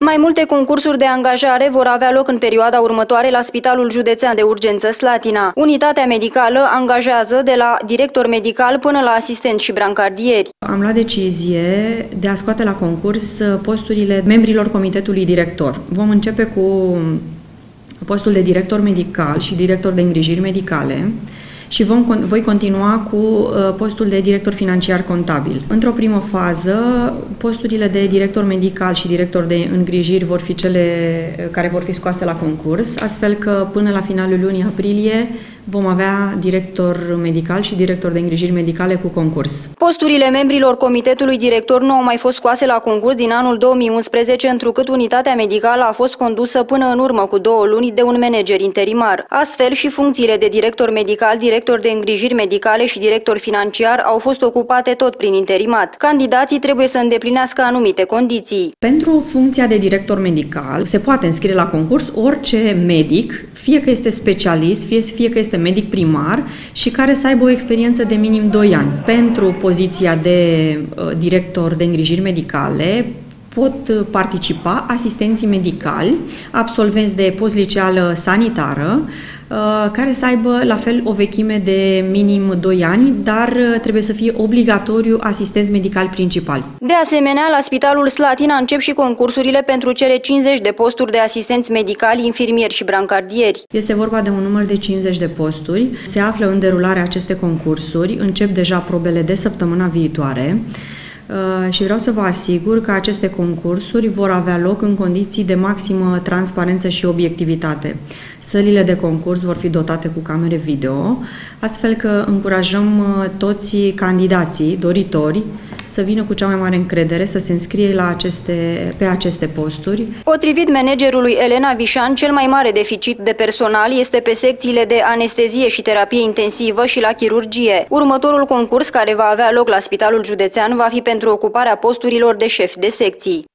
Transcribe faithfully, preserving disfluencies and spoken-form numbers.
Mai multe concursuri de angajare vor avea loc în perioada următoare la Spitalul Județean de Urgență Slatina. Unitatea medicală angajează de la director medical până la asistent și brancardieri. Am luat decizie de a scoate la concurs posturile membrilor comitetului director. Vom începe cu postul de director medical și director de îngrijiri medicale și vom, voi continua cu postul de director financiar contabil. Într-o primă fază, posturile de director medical și director de îngrijiri vor fi cele care vor fi scoase la concurs, astfel că până la finalul lunii aprilie vom avea director medical și director de îngrijiri medicale cu concurs. Posturile membrilor comitetului director nu au mai fost scoase la concurs din anul două mii unsprezece, întrucât unitatea medicală a fost condusă până în urmă cu două luni de un manager interimar. Astfel și funcțiile de director medical, director de îngrijiri medicale și director financiar au fost ocupate tot prin interimat. Candidații trebuie să îndeplinească anumite condiții. Pentru funcția de director medical se poate înscrie la concurs orice medic, fie că este specialist, fie, fie că este medic primar și care să aibă o experiență de minim doi ani. Pentru poziția de uh, director de îngrijiri medicale pot participa asistenții medicali, absolvenți de postliceală sanitară, care să aibă la fel o vechime de minim doi ani, dar trebuie să fie obligatoriu asistenți medicali principali. De asemenea, la Spitalul Slatina încep și concursurile pentru cele cincizeci de posturi de asistenți medicali, infirmieri și brancardieri. Este vorba de un număr de cincizeci de posturi. Se află în derulare aceste concursuri, încep deja probele de săptămâna viitoare. Și vreau să vă asigur că aceste concursuri vor avea loc în condiții de maximă transparență și obiectivitate. Sălile de concurs vor fi dotate cu camere video, astfel că încurajăm toți candidații, doritori, să vină cu cea mai mare încredere, să se înscrie la aceste, pe aceste posturi. Potrivit managerului Elena Vișan, cel mai mare deficit de personal este pe secțiile de anestezie și terapie intensivă și la chirurgie. Următorul concurs, care va avea loc la Spitalul Județean, va fi pentru ocuparea posturilor de șef de secții.